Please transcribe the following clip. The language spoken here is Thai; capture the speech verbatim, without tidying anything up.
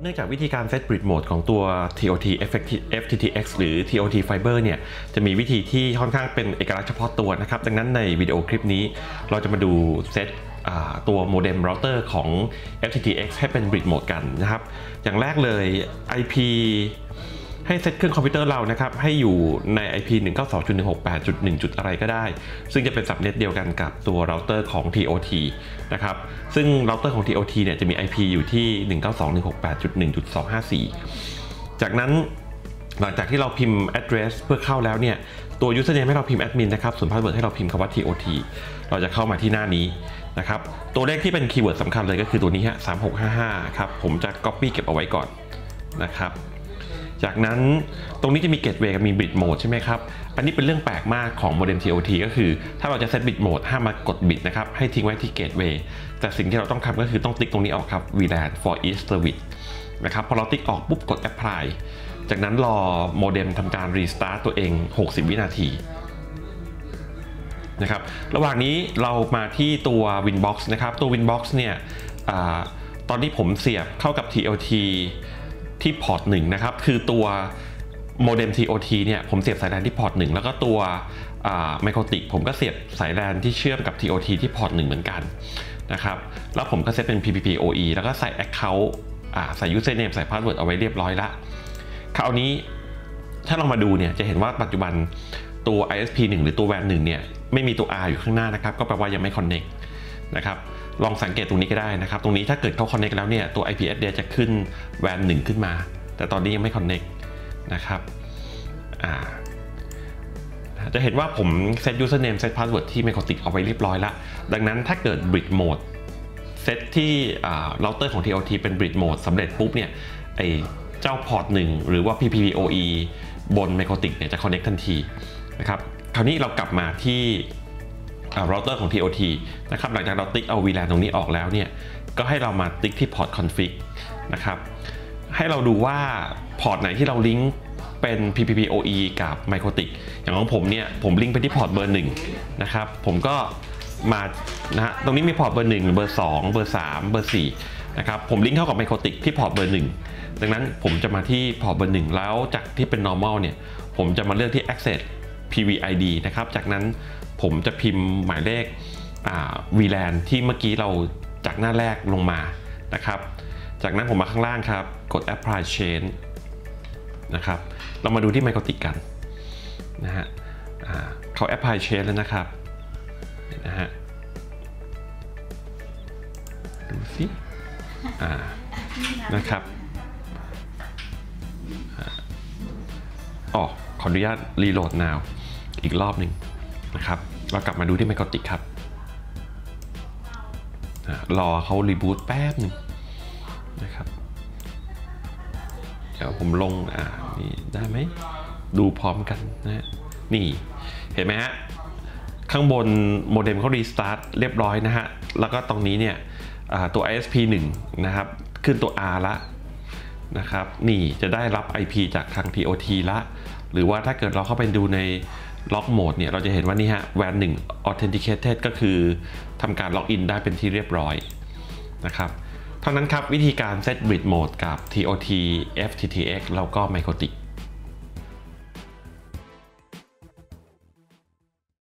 เนื่องจากวิธีการเซต Bridge Mode ของตัว ที โอ ที เอฟ ที ที เอ็กซ์ หรือ ที โอ ที Fiber เนี่ยจะมีวิธีที่ค่อนข้างเป็นเอกลักษณ์เฉพาะตัวนะครับดังนั้นในวิดีโอคลิปนี้เราจะมาดูเซตตัวโมเด็มเราเตอร์ของ เอฟ ที ที เอ็กซ์ ให้เป็น Bridge Mode กันนะครับอย่างแรกเลย ไอ พี ให้เซตเครื่องคอมพิวเตอร์เรานะครับให้อยู่ใน ไอ พี หนึ่งเก้าสอง จุด หนึ่ง หก แปด จุด หนึ่ง จุดอะไรก็ได้ซึ่งจะเป็นสับเน็ตเดียวกันกับตัวเราเตอร์ของ ที โอ ที นะครับซึ่งเราเตอร์ของ ที โอ ที เนี่ยจะมี ไอ พี อยู่ที่ หนึ่งเก้าสอง หนึ่งหกแปด จุด หนึ่ง จุด สอง ห้า สี่ จากนั้นหลังจากที่เราพิมพ์ address เพื่อเข้าแล้วเนี่ยตัว username ให้เราพิมพ์ admin นะครับส่วน password ให้เราพิมพ์คำว่า ที โอ ที เราจะเข้ามาที่หน้านี้นะครับตัวเลขที่เป็นคีย์เวิร์ดสำคัญเลยก็คือตัวนี้ฮะสามหกห้าห้าครับผมจะ copy เก็บเอาไว้ก่อนนะครับจากนั้นตรงนี้จะมี Gateway กับมี Bridge Mode ใช่ไหมครับอันนี้เป็นเรื่องแปลกมากของโมเด็ม ที โอ ที ก็คือถ้าเราจะเซต Bridge Mode ห้ามมากด Bit นะครับให้ทิ้งไว้ที่ Gateway แต่สิ่งที่เราต้องทำก็คือต้องติ๊กตรงนี้ออกครับ วี แลน for each service นะครับพอเราติ๊กออกปุ๊บกด Apply จากนั้นรอโมเด็มทำการ Restart ตัวเองหกสิบวินาทีนะครับระหว่างนี้เรามาที่ตัว Winbox นะครับตัว Winbox เนี่ยตอนนี้ผมเสียบเข้ากับ ที โอ ทีที่พอร์ตหนึ่งนะครับคือตัวโมเด็ม ที โอ ที เนี่ยผมเสียบสายแลนที่พอร์ตหนึ่งแล้วก็ตัวไมโครติกผมก็เสียบสายแลนที่เชื่อมกับ ที โอ ที ที่พอร์ตหนึ่งเหมือนกันนะครับแล้วผมก็เซตเป็น พี พี พี โอ อี แล้วก็ใส่ Account ใส่ Username ใส่ Password เอาไว้เรียบร้อยละคราวนี้ถ้าเรามาดูเนี่ยจะเห็นว่าปัจจุบันตัว ไอ เอส พี หนึ่ง หรือตัว แวน หนึ่งเนี่ยไม่มีตัว R อยู่ข้างหน้านะครับก็แปลว่ายังไม่ Connect นะครับลองสังเกตตรงนี้ก็ได้นะครับตรงนี้ถ้าเกิดเขา Connect แล้วเนี่ยตัว ไอ พี Address จะขึ้น แวน หนึ่งขึ้นมาแต่ตอนนี้ยังไม่ Connect นะครับจะเห็นว่าผมเซต Username เซต Password ที่ Microtik เอาไว้เรียบร้อยแล้วดังนั้นถ้าเกิด Bridge Mode เซตที่เราเตอร์ของ ที โอ ที เป็น Bridge Mode สำเร็จปุ๊บเนี่ยไอเจ้าพอร์ตหนึ่งหรือว่า พี พี พี โอ อี บน Microtik เนี่ยจะ Connect ทันทีนะครับคราวนี้เรากลับมาที่เราเตอร์ของ ที โอ ที นะครับหลังจากเราติ๊กเอา วี แลน ตรงนี้ออกแล้วเนี่ยก็ให้เรามาติ๊กที่พอร์ต config นะครับให้เราดูว่าพอร์ตไหนที่เราลิงก์เป็น พี พี พี โอ อี กับ Microtik อย่างของผมเนี่ยผมลิงก์ไปที่พอร์ตเบอร์หนึ่งนะครับผมก็มานะฮะตรงนี้มีพอร์ตเบอร์หนึ่งเบอร์สองเบอร์สามเบอร์สี่นะครับผมลิงก์เข้ากับ Microtik ที่พอร์ตเบอร์หนึ่งดังนั้นผมจะมาที่พอร์ตเบอร์หนึ่งแล้วจากที่เป็น normal เนี่ยผมจะมาเลือกที่ access พี วี ไอ ดี นะครับจากนั้นผมจะพิมพ์หมายเลข วี แลน ที่เมื่อกี้เราจากหน้าแรกลงมานะครับจากนั้นผมมาข้างล่างครับกด apply change นะครับเรามาดูที่ Microtik กันนะฮะเขา apply change แล้วนะครับนะฮะดูสินะครับอ๋อขออนุญาตรีโหลด now อีกรอบหนึ่งนะครับเรากลับมาดูที่ Microtik ครับรอเขารีบูตแป๊บหนึ่งนะครับเดี๋ยวผมลงอ่านี่ได้ไหมดูพร้อมกันนะนี่เห็นไหมฮะข้างบนโมเด็มเขารีสตาร์ทเรียบร้อยนะฮะแล้วก็ตรงนี้เนี่ยตัว ไอ เอส พี หนึ่ง นะครับขึ้นตัว R ละนะครับนี่จะได้รับ ไอ พี จากทาง ที โอ ที ละหรือว่าถ้าเกิดเราเข้าไปดูในล็อกโหมดเนี่ยเราจะเห็นว่านี่ฮะ แวน หนึ่ง authenticated ก็คือทำการล็อกอินได้เป็นที่เรียบร้อยนะครับเท่านั้นครับวิธีการเซต Bridge Mode กับ ที โอ ที เอฟ ที ที เอ็กซ์ แล้วก็ Microtik